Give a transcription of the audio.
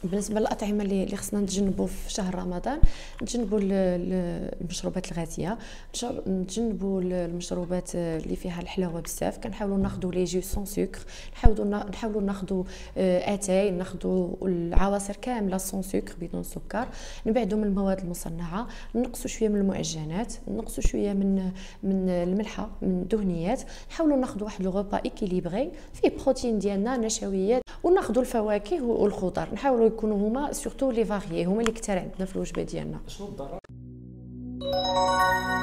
بالنسبه للاطعمه اللي خصنا نتجنبوا في شهر رمضان، نتجنبوا المشروبات الغازيه، نتجنبوا المشروبات اللي فيها الحلاوه بزاف. كنحاولوا ناخذوا لي جو سون سكر، نحاولوا ناخذوا اتاي، ناخذوا العواصر كامله سون سكر بدون سكر، نبعدوا من المواد المصنعه، نقصوا شويه من المعجنات، نقصوا شويه من الملحه، من الدهنيات. نحاولوا ناخذوا واحد الغوبا ايكيليبري فيه بروتين ديالنا، نشويات، وناخذوا الفواكه والخضر. نحاولوا يكونوا هما سورتو لي فاريي، هما اللي كثار عندنا في الوجبه ديالنا. شنو الضرر